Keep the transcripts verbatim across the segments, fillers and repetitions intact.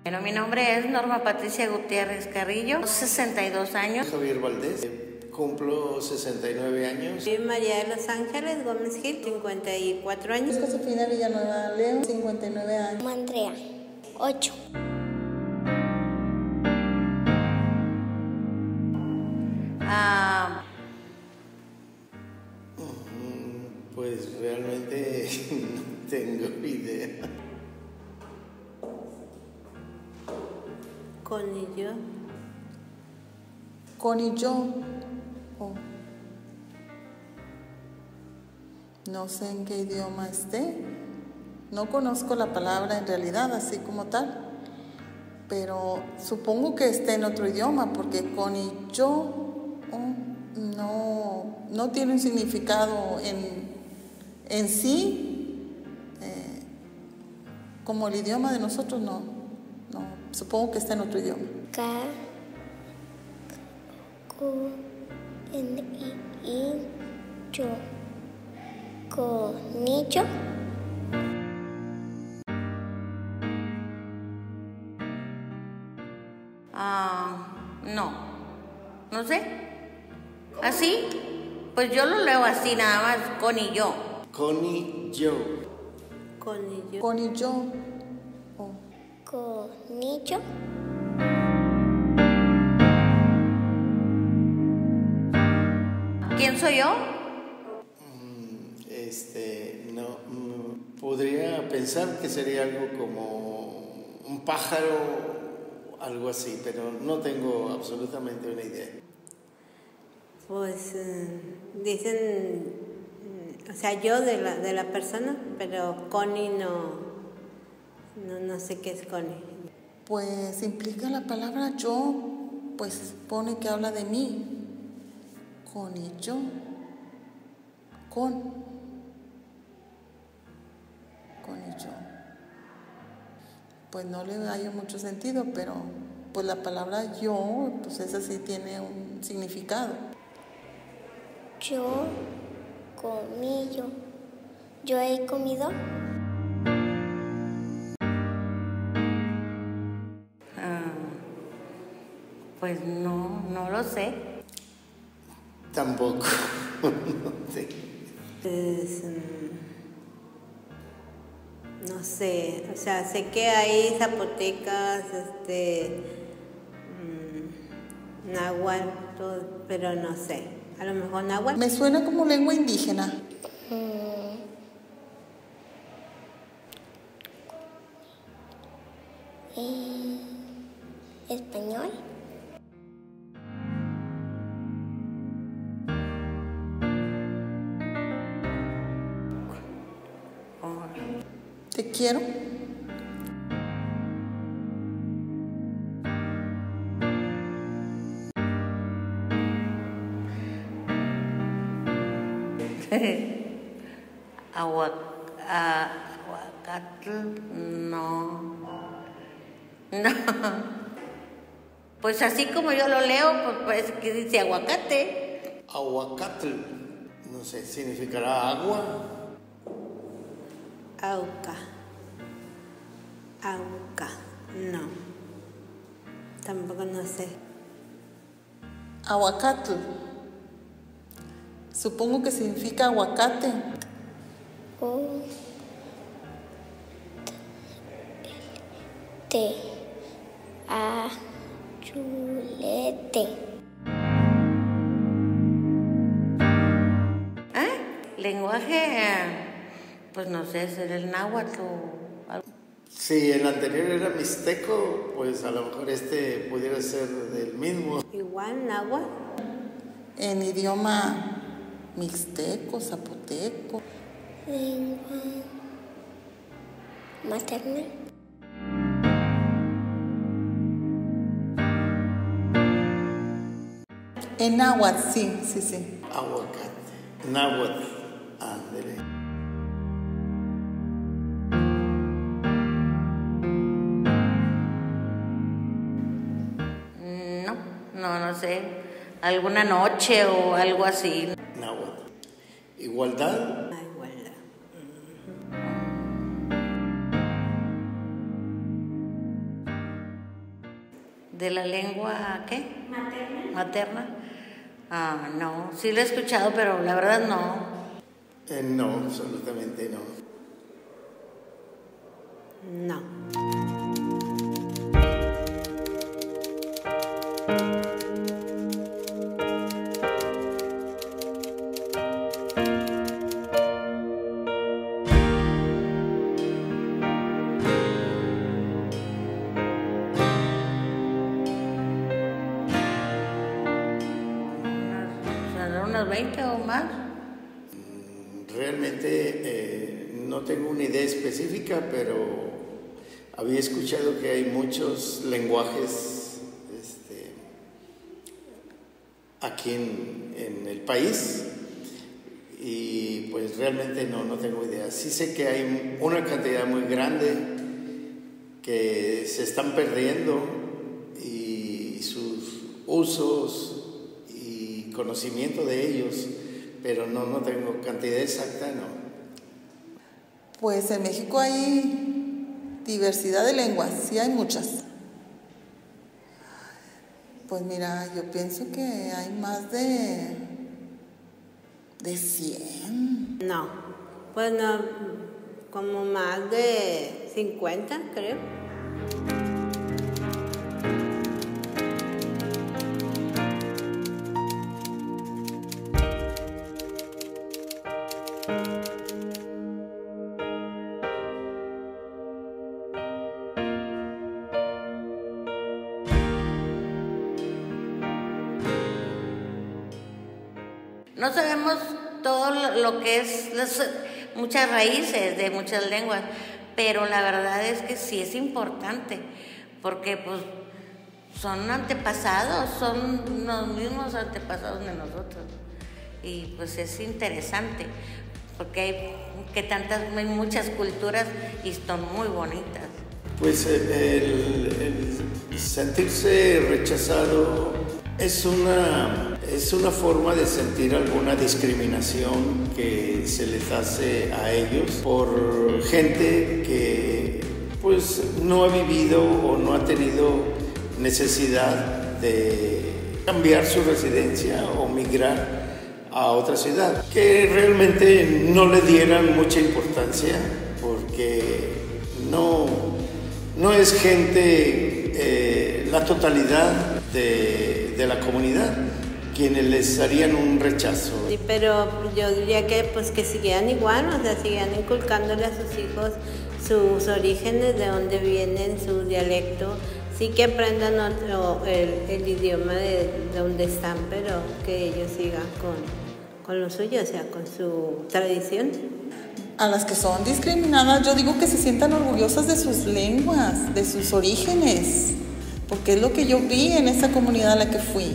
Bueno, mi nombre es Norma Patricia Gutiérrez Carrillo, sesenta y dos años. Javier Valdés, cumplo sesenta y nueve años. Soy María de los Ángeles Gómez Gil, cincuenta y cuatro años. Josefina Villanueva León, cincuenta y nueve años. Andrea, ocho. Ah, Pues realmente no tengo idea. Con y yo. Con y yo. Oh. No sé en qué idioma esté. No conozco la palabra en realidad, así como tal. Pero supongo que esté en otro idioma, porque con y yo oh, no, no tiene un significado en, en sí, eh, como el idioma de nosotros, no, no. Supongo que está en otro idioma. K, Q, N, I, I, yo. Conillo. ah, no, no sé. ¿Así? Pues yo lo leo así, nada más, con y yo. Con y yo. Con y yo. Con y yo. Oh. Conillo. ¿Quién soy yo? Este, no, mm, podría pensar que sería algo como un pájaro, algo así, pero no tengo absolutamente una idea. Pues eh, dicen, o sea, yo de la, de la persona, pero Connie no, no, no sé qué es Connie. Pues implica la palabra yo, pues pone que habla de mí. Con y yo. Con. Con y yo. Pues no le hallo mucho sentido, pero pues la palabra yo, pues esa sí tiene un significado. Yo comí yo. Yo he comido. Ah, pues no, no lo sé. Tampoco. No sé. Pues, mm, no sé, o sea, sé que hay zapotecas, este, mm, náhuatl, todo, pero no sé. A lo mejor náhuatl. Me suena como lengua indígena. Mm. Eh, español. Te quiero. Agua, ah, aguacatl, no. No. Pues así como yo lo leo, pues parece que dice aguacate. Aguacatl, no sé, significará agua. Auca. Auca. No. Tampoco no sé. Aguacatl. Supongo que significa aguacate. O. T. A. Chulete. ¿Eh? Lenguaje, eh, pues no sé, será el náhuatl o algo. Si el anterior era mixteco, pues a lo mejor este pudiera ser del mismo. Igual, náhuatl. En idioma mixteco, zapoteco. Lengua materna. En náhuatl, sí, sí, sí. Aguacate. Náhuatl. Ándele. No, no, no sé. Alguna noche o algo así. Náhuatl. Igualdad. La igualdad. ¿De la lengua qué? Materna. ¿Materna? Ah, no, sí lo he escuchado, pero la verdad no. Eh, no, absolutamente no. No. ¿Unas veinte o más? Realmente eh, no tengo una idea específica, pero había escuchado que hay muchos lenguajes este, aquí en, en el país y pues realmente no, no tengo idea. Sí sé que hay una cantidad muy grande que se están perdiendo y sus usos y conocimiento de ellos, pero no, no tengo cantidad exacta, no. Pues en México hay diversidad de lenguas, sí hay muchas. Pues mira, yo pienso que hay más de, de cien. No. Pues no, como más de cincuenta, creo. No sabemos todo lo que es las, muchas raíces de muchas lenguas, pero la verdad es que sí es importante, porque pues son antepasados, son los mismos antepasados de nosotros, y pues es interesante, porque hay que tantas, hay muchas culturas y son muy bonitas. Pues el, el sentirse rechazado es una, es una forma de sentir alguna discriminación que se les hace a ellos por gente que pues no ha vivido o no ha tenido necesidad de cambiar su residencia o migrar a otra ciudad, que realmente no le dieran mucha importancia porque no, no es gente, eh, la totalidad de, de la comunidad quienes les harían un rechazo. Sí, pero yo diría que pues que siguieran igual, o sea, siguieran inculcándole a sus hijos sus orígenes, de dónde vienen, su dialecto. Sí que aprendan otro, el, el idioma de, de donde están, pero que ellos sigan con, con lo suyo, o sea, con su tradición. A las que son discriminadas, yo digo que se sientan orgullosas de sus lenguas, de sus orígenes, porque es lo que yo vi en esa comunidad a la que fui.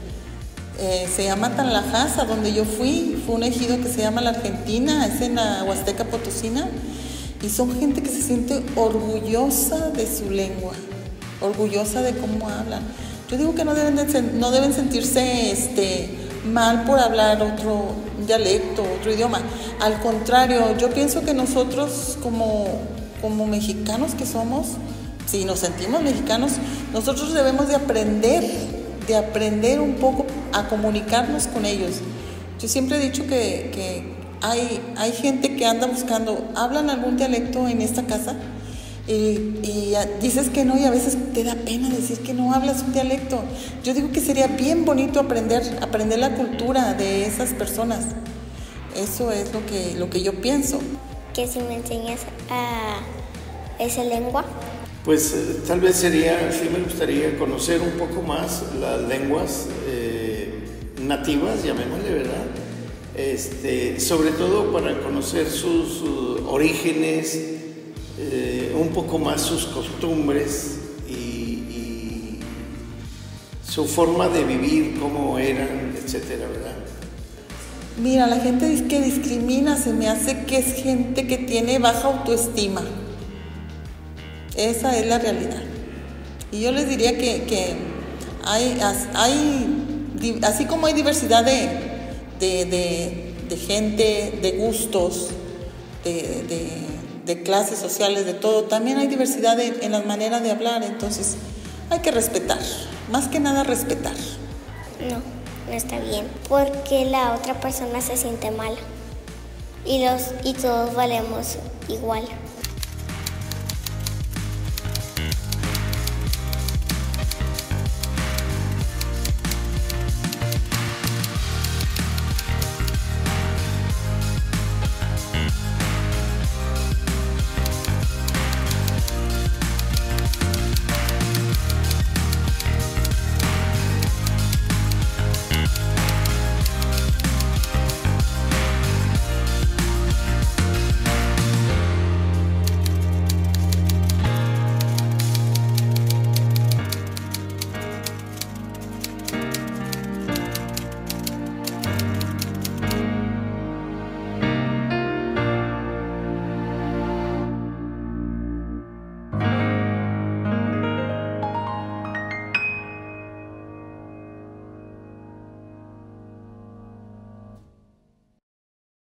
Eh, se llama Tanlajas, donde yo fui, fue un ejido que se llama La Argentina, es en la Huasteca Potosina, y son gente que se siente orgullosa de su lengua, orgullosa de cómo hablan. Yo digo que no deben, de, no deben sentirse este, mal por hablar otro dialecto, otro idioma. Al contrario, yo pienso que nosotros como, como mexicanos que somos, si nos sentimos mexicanos, nosotros debemos de aprender, de aprender un poco a comunicarnos con ellos. Yo siempre he dicho que, que hay, hay gente que anda buscando, ¿hablan algún dialecto en esta casa? Y, y dices que no, y a veces te da pena decir que no hablas un dialecto. Yo digo que sería bien bonito aprender, aprender la cultura de esas personas. Eso es lo que, lo que yo pienso. Que si me enseñas a esa lengua. Pues eh, tal vez sería, sí me gustaría conocer un poco más las lenguas eh, nativas, llamémosle, ¿verdad? Este, sobre todo para conocer sus, sus orígenes, eh, un poco más sus costumbres y, y su forma de vivir, cómo eran, etcétera, ¿verdad? Mira, la gente que discrimina se me hace que es gente que tiene baja autoestima. Esa es la realidad. Y yo les diría que, que hay, hay, así como hay diversidad de, de, de, de gente, de gustos, de, de, de clases sociales, de todo, también hay diversidad de, en las maneras de hablar. Entonces, Hay que respetar, más que nada respetar. No, no está bien, porque la otra persona se siente mala y, los, y todos valemos igual.